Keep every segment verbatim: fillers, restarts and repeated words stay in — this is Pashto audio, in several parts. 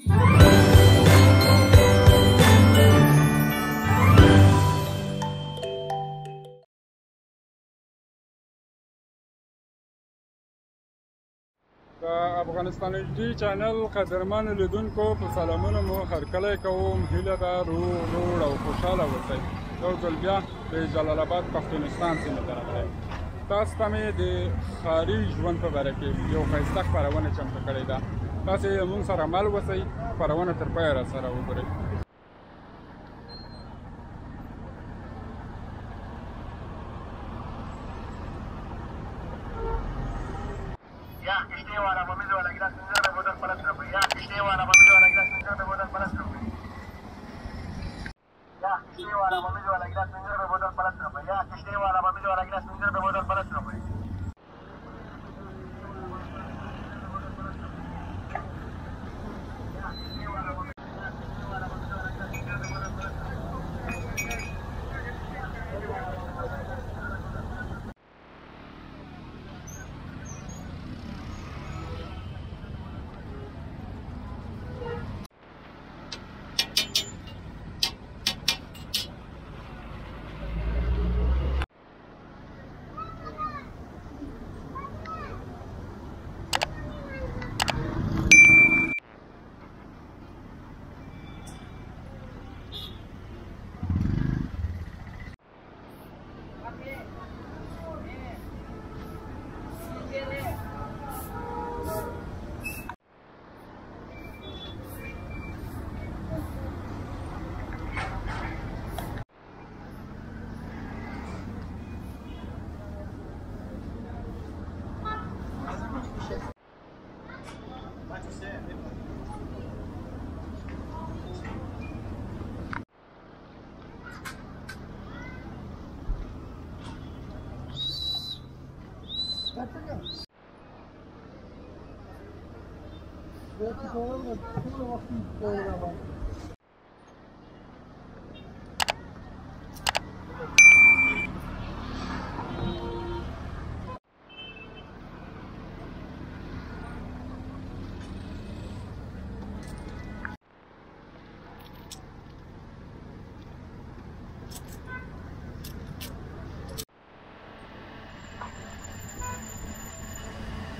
د افغانستان ډي چینل قدرمن لیدونکو په سلامونه مو هرکلی کوم. هیله ده روغ روغ او خوشحاله اوسئ. یو ځل بیا د جلال آباد پښتونستان سیمې ته راغلی. تاسو ته مې د ښاري ژوند په باره کې یو ښایسته خپرونه چمتو کړې ده. تاسې موږ سره مل اوسئ، خپرونه تر پایه راسره وګورئ. Ya, kishte wala mamizo wala glass minjar mein bottle palas rupi. Ya, kishte wala mamizo wala glass minjar mein bottle palas rupi. Ya, kishte wala mamizo wala glass minjar mein bottle palas rupi. Ya, kishte wala mamizo wala glass minjar mein bottle palas rupi.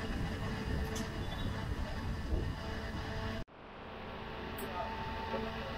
Thank you.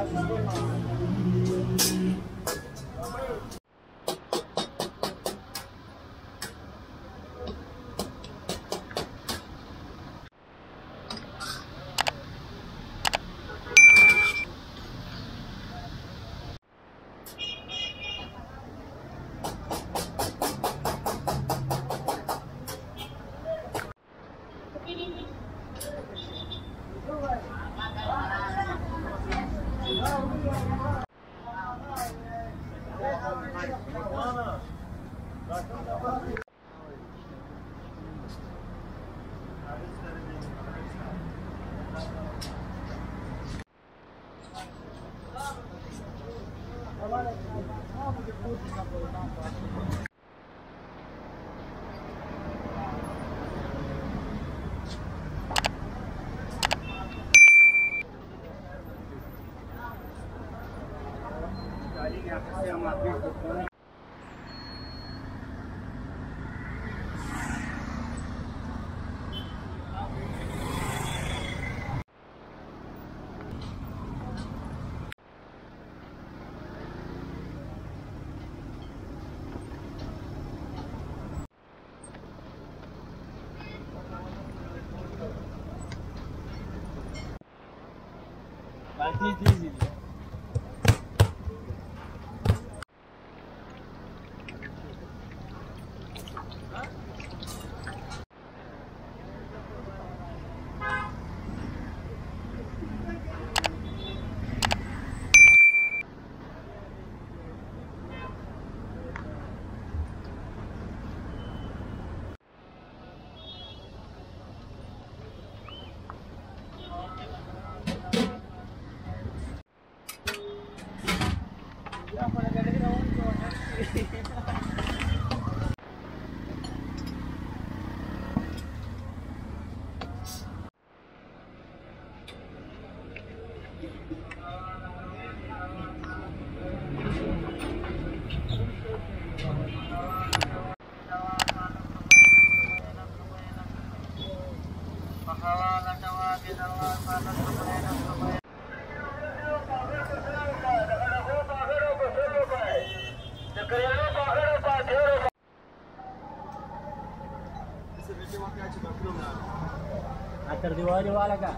Atar diwali wala ka.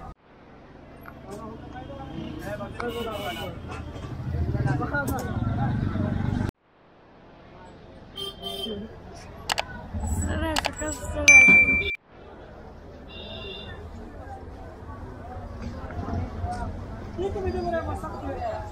Sarasha, casa Sarasha. Itu video berapa sakit?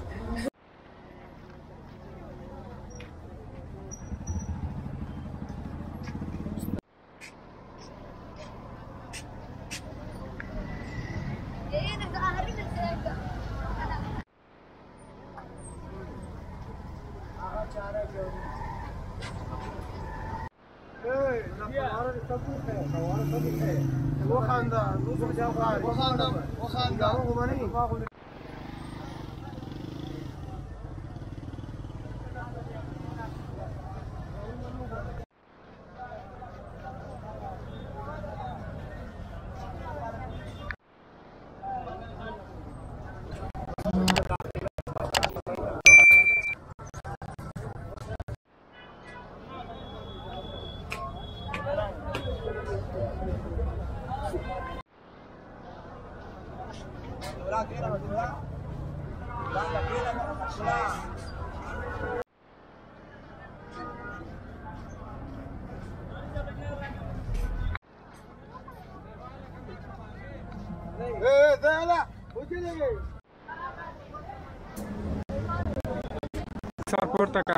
Sar porta ka.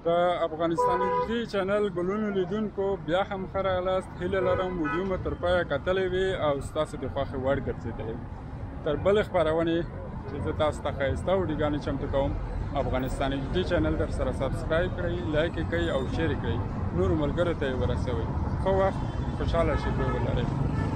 د افغانستان ایچ ډي چینل ګلونو لیدونکو بیا هم ښه راغلاست. هیله لرم ویډیو مو تر پایه کتلی وي او ستاسو د خوښې وړ ګرځېدلی وي. تر بلې خپرونې چې زه تاسو ته ښایسته ویډیوګانې چمتو کوم، افغانستان ایچ ډي چینل در سره سبسکرایب کړئ، لایک یې کړئ او شیر یې کړئ، نورو ملګرو ته یې ورسوئ. ښه وخت، خوشحاله شېبې ولرئ.